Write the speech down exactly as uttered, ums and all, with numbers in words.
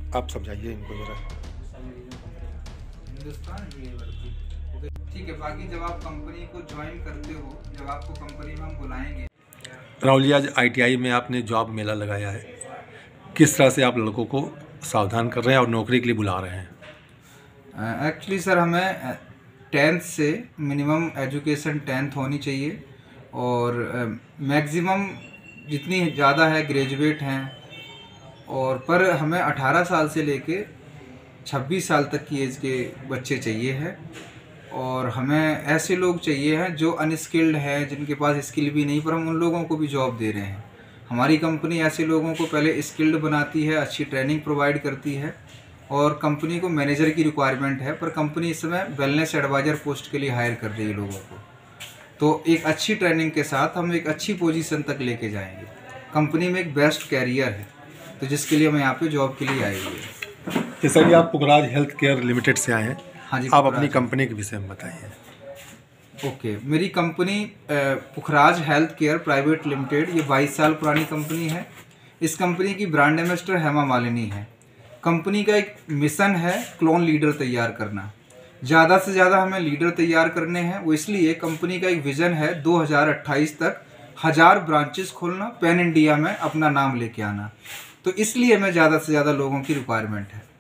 आप समझाइए इनको ज़रा। हिंदुस्तान यूनिवर्सिटी, ठीक है। बाकी जब आप कंपनी को ज्वाइन करते हो, जब आपको कंपनी में हम बुलाएंगे। राहुल जी, आज आई टी आई में आपने जॉब मेला लगाया है, किस तरह से आप लड़कों को सावधान कर रहे हैं और नौकरी के लिए बुला रहे हैं? एक्चुअली सर, हमें टेंथ से मिनिमम एजुकेशन टेंथ होनी चाहिए और मैक्सिमम जितनी ज़्यादा है ग्रेजुएट हैं, और पर हमें अठारह साल से लेके छब्बीस साल तक की एज के बच्चे चाहिए हैं। और हमें ऐसे लोग चाहिए हैं जो अनस्किल्ड हैं, जिनके पास स्किल भी नहीं, पर हम उन लोगों को भी जॉब दे रहे हैं। हमारी कंपनी ऐसे लोगों को पहले स्किल्ड बनाती है, अच्छी ट्रेनिंग प्रोवाइड करती है, और कंपनी को मैनेजर की रिक्वायरमेंट है, पर कंपनी इस समय वेलनेस एडवाइज़र पोस्ट के लिए हायर कर रही है लोगों को। तो एक अच्छी ट्रेनिंग के साथ हम एक अच्छी पोजीशन तक लेके जाएंगे। कंपनी में एक बेस्ट कैरियर है, तो जिसके लिए हम यहाँ पे जॉब के लिए आए हुए हैं। जैसा कि आप पुखराज हेल्थ केयर लिमिटेड से आए हैं, हाँ जी, आप अपनी कंपनी के विषय में बताइए। ओके, मेरी company Pukhraj health care private limited, ये बाईस साल पुरानी कंपनी है। इस कंपनी की ब्रांड एम्बेसडर हेमा मालिनी है। कंपनी का एक मिशन है क्लोन लीडर तैयार करना। ज़्यादा से ज़्यादा हमें लीडर तैयार करने हैं। वो इसलिए कंपनी का एक विज़न है दो हज़ार अट्ठाईस तक हज़ार ब्रांचेस खोलना, पैन इंडिया में अपना नाम लेके आना। तो इसलिए हमें ज़्यादा से ज़्यादा लोगों की रिक्वायरमेंट है।